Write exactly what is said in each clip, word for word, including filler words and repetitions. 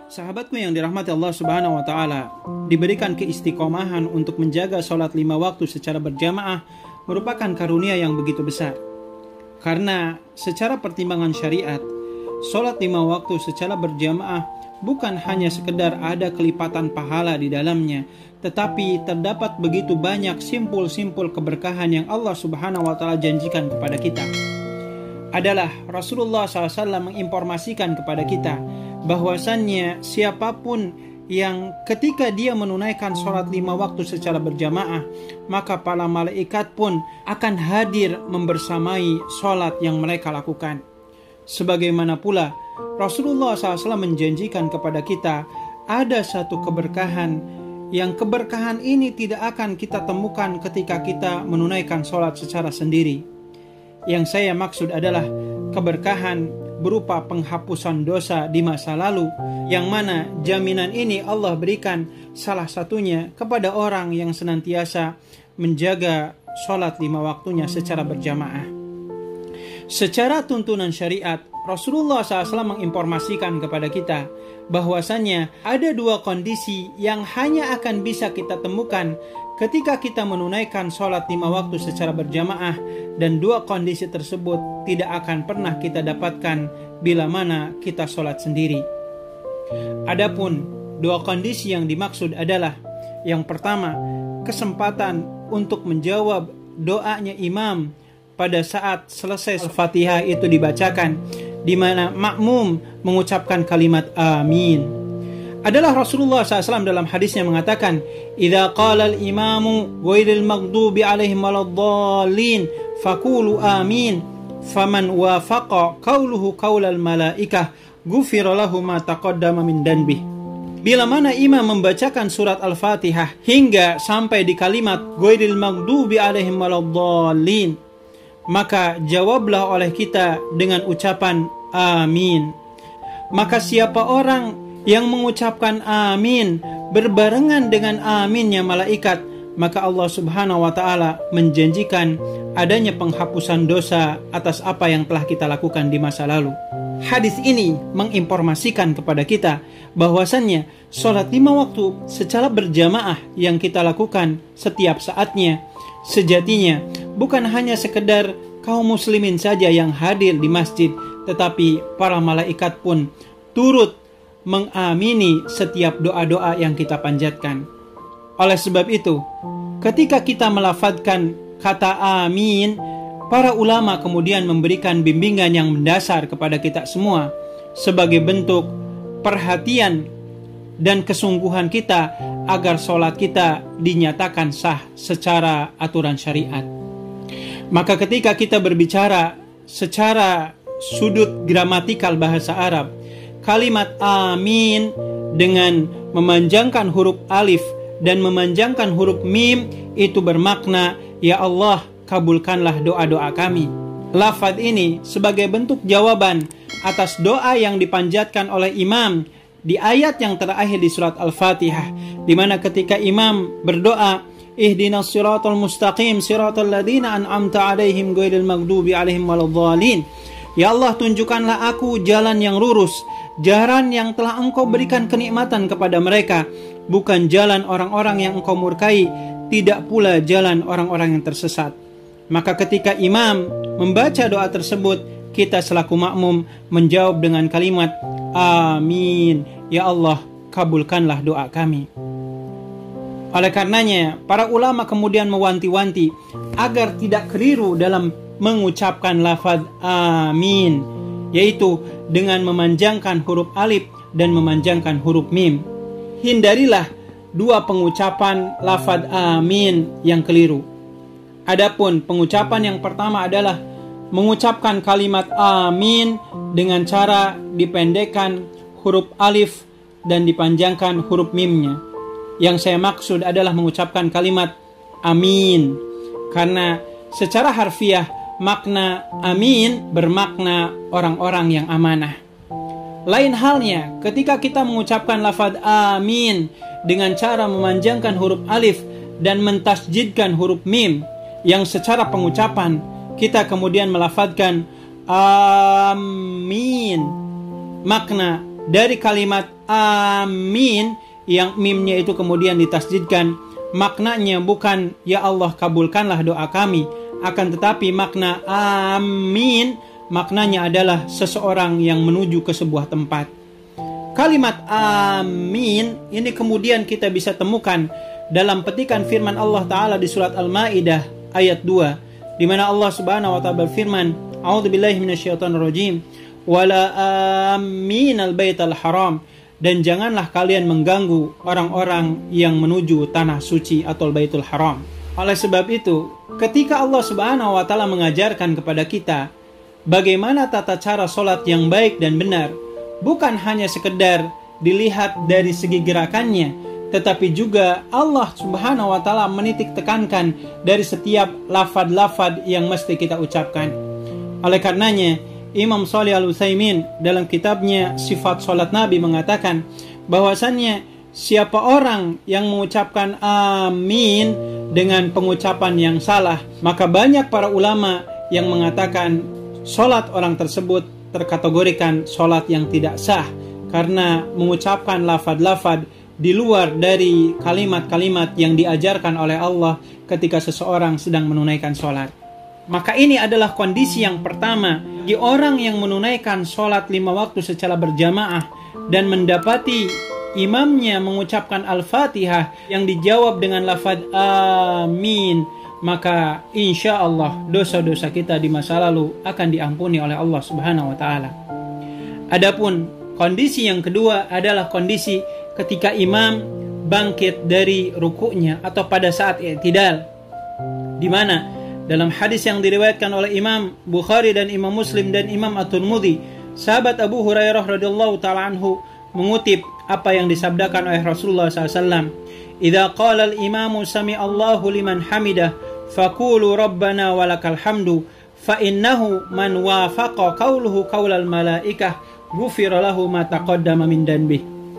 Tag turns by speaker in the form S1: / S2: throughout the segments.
S1: Sahabatku yang dirahmati Allah Subhanahu wa Ta'ala, diberikan keistiqomahan untuk menjaga sholat lima waktu secara berjamaah merupakan karunia yang begitu besar. Karena secara pertimbangan syariat, sholat lima waktu secara berjamaah bukan hanya sekedar ada kelipatan pahala di dalamnya, tetapi terdapat begitu banyak simpul-simpul keberkahan yang Allah Subhanahu wa Ta'ala janjikan kepada kita. Adalah Rasulullah shallallahu alaihi wasallam menginformasikan kepada kita bahwasannya siapapun yang ketika dia menunaikan sholat lima waktu secara berjamaah, maka para malaikat pun akan hadir membersamai sholat yang mereka lakukan. Sebagaimana pula Rasulullah shallallahu alaihi wasallam menjanjikan kepada kita ada satu keberkahan yang keberkahan ini tidak akan kita temukan ketika kita menunaikan sholat secara sendiri. Yang saya maksud adalah keberkahan berupa penghapusan dosa di masa lalu, yang mana jaminan ini Allah berikan salah satunya kepada orang yang senantiasa menjaga sholat lima waktunya secara berjamaah. Secara tuntunan syariat, Rasulullah shallallahu alaihi wasallam menginformasikan kepada kita bahwasannya ada dua kondisi yang hanya akan bisa kita temukan ketika kita menunaikan sholat lima waktu secara berjamaah, dan dua kondisi tersebut tidak akan pernah kita dapatkan bila mana kita sholat sendiri. Adapun dua kondisi yang dimaksud adalah, yang pertama, kesempatan untuk menjawab doanya imam pada saat selesai Al-Fatihah itu dibacakan, di mana makmum mengucapkan kalimat amin. Adalah Rasulullah shallallahu alaihi wasallam dalam hadisnya mengatakan, "Idza qala al-imamu ghairil maghdubi alaihim waladdallin faqulu amin, faman wafaqa qauluhu qaulal malaikah ghufira lahu ma taqaddama min danbih." Bila mana imam membacakan surat Al-Fatihah hingga sampai di kalimat ghairil maghdubi alaihim waladdallin, maka jawablah oleh kita dengan ucapan amin. Maka siapa orang yang mengucapkan amin berbarengan dengan aminnya malaikat, maka Allah Subhanahu wa Ta'ala menjanjikan adanya penghapusan dosa atas apa yang telah kita lakukan di masa lalu. Hadis ini menginformasikan kepada kita bahwasannya sholat lima waktu secara berjamaah yang kita lakukan setiap saatnya, sejatinya bukan hanya sekedar kaum muslimin saja yang hadir di masjid, tetapi para malaikat pun turut mengamini setiap doa-doa yang kita panjatkan. Oleh sebab itu, ketika kita melafadzkan kata amin, para ulama kemudian memberikan bimbingan yang mendasar kepada kita semua sebagai bentuk perhatian dan kesungguhan kita agar sholat kita dinyatakan sah secara aturan syariat. Maka ketika kita berbicara secara sudut gramatikal bahasa Arab, kalimat amin dengan memanjangkan huruf alif dan memanjangkan huruf mim itu bermakna, ya Allah, kabulkanlah doa-doa kami. Lafaz ini sebagai bentuk jawaban atas doa yang dipanjatkan oleh imam di ayat yang terakhir di surat Al-Fatihah, di mana ketika imam berdoa, ihdinas siratal mustaqim siratal ladzina an'amta alaihim ghairil maghdubi alaihim waladdallin, ya Allah, tunjukkanlah aku jalan yang lurus, jalan yang telah engkau berikan kenikmatan kepada mereka, bukan jalan orang-orang yang engkau murkai, tidak pula jalan orang-orang yang tersesat. Maka ketika imam membaca doa tersebut, kita selaku makmum menjawab dengan kalimat amin, ya Allah, kabulkanlah doa kami. Oleh karenanya, para ulama kemudian mewanti-wanti agar tidak keliru dalam mengucapkan lafaz amin, yaitu dengan memanjangkan huruf alif dan memanjangkan huruf mim. Hindarilah dua pengucapan lafaz amin yang keliru. Adapun pengucapan yang pertama adalah mengucapkan kalimat amin dengan cara dipendekkan huruf alif dan dipanjangkan huruf mimnya. Yang saya maksud adalah mengucapkan kalimat amin, karena secara harfiah makna amin bermakna orang-orang yang amanah. Lain halnya ketika kita mengucapkan lafaz amin dengan cara memanjangkan huruf alif dan mentasjidkan huruf mim, yang secara pengucapan kita kemudian melafadzkan amin, makna dari kalimat amin yang mimnya itu kemudian ditasdidkan, maknanya bukan ya Allah kabulkanlah doa kami, akan tetapi makna amin maknanya adalah seseorang yang menuju ke sebuah tempat. Kalimat amin ini kemudian kita bisa temukan dalam petikan firman Allah Ta'ala di surat Al-Ma'idah ayat dua, di mana Allah Subhanahu wa Ta'ala berfirman, A'udzubillahi minasyaitonirrajim, wala aminal baital haram, dan janganlah kalian mengganggu orang-orang yang menuju tanah suci atau Baitul Haram. Oleh sebab itu, ketika Allah Subhanahu wa Ta'ala mengajarkan kepada kita bagaimana tata cara sholat yang baik dan benar, bukan hanya sekedar dilihat dari segi gerakannya, tetapi juga Allah Subhanahu wa Ta'ala menitik tekankan dari setiap lafad-lafad yang mesti kita ucapkan. Oleh karenanya, Imam Shalih Al-Utsaimin dalam kitabnya Sifat Salat Nabi mengatakan bahwasannya siapa orang yang mengucapkan amin dengan pengucapan yang salah, maka banyak para ulama yang mengatakan salat orang tersebut terkategorikan salat yang tidak sah karena mengucapkan lafad-lafad di luar dari kalimat-kalimat yang diajarkan oleh Allah ketika seseorang sedang menunaikan salat. Maka ini adalah kondisi yang pertama bagi orang yang menunaikan sholat lima waktu secara berjamaah dan mendapati imamnya mengucapkan Al-Fatihah yang dijawab dengan lafaz amin, maka insya Allah dosa-dosa kita di masa lalu akan diampuni oleh Allah Subhanahu wa Ta'ala. Adapun kondisi yang kedua adalah kondisi ketika imam bangkit dari rukuknya atau pada saat i'tidal, di mana dalam hadis yang diriwayatkan oleh Imam Bukhari dan Imam Muslim dan Imam At-Tirmidzi, sahabat Abu Hurairah radhiyallahu ta'ala anhu mengutip apa yang disabdakan oleh Rasulullah sallallahu alaihi wasallam, "Idza qala al-imamu sami Allahu liman hamidah, faqulu rabbana walakal hamdu, fa innahu man wafaqa qawluhu qawlal malaikah, ghufira lahu ma taqaddama min dhanbi."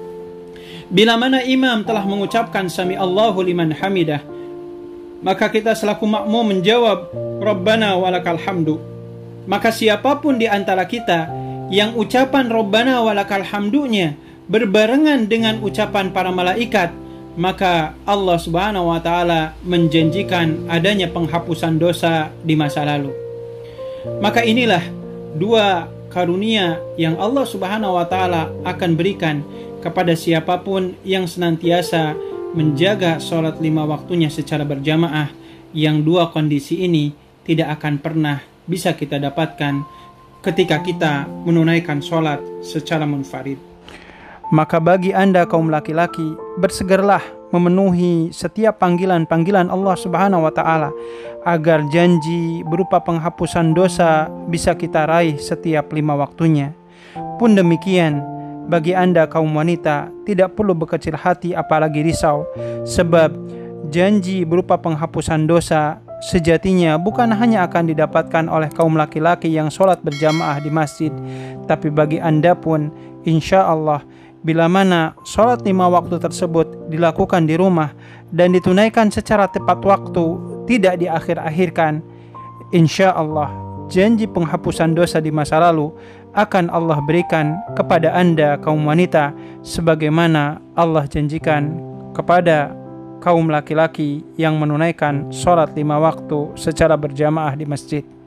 S1: Bila mana imam telah mengucapkan sami Allahu liman hamidah, maka kita selaku makmum menjawab Rabbana walakal hamdu. Maka siapapun di antara kita yang ucapan Rabbana walakal hamdunya berbarengan dengan ucapan para malaikat, maka Allah Subhanahu wa Ta'ala menjanjikan adanya penghapusan dosa di masa lalu. Maka inilah dua karunia yang Allah Subhanahu wa Ta'ala akan berikan kepada siapapun yang senantiasa menjaga sholat lima waktunya secara berjamaah, yang dua kondisi ini tidak akan pernah bisa kita dapatkan ketika kita menunaikan sholat secara munfarid. Maka bagi Anda kaum laki-laki, bersegeralah memenuhi setiap panggilan-panggilan Allah Subhanahu wa Ta'ala agar janji berupa penghapusan dosa bisa kita raih setiap lima waktunya. Pun demikian bagi Anda kaum wanita, tidak perlu berkecil hati apalagi risau, sebab janji berupa penghapusan dosa sejatinya bukan hanya akan didapatkan oleh kaum laki-laki yang sholat berjamaah di masjid, tapi bagi Anda pun insya Allah bila mana sholat lima waktu tersebut dilakukan di rumah dan ditunaikan secara tepat waktu, tidak diakhir-akhirkan, insya Allah janji penghapusan dosa di masa lalu akan Allah berikan kepada Anda kaum wanita sebagaimana Allah janjikan kepada kaum laki-laki yang menunaikan sholat lima waktu secara berjamaah di masjid.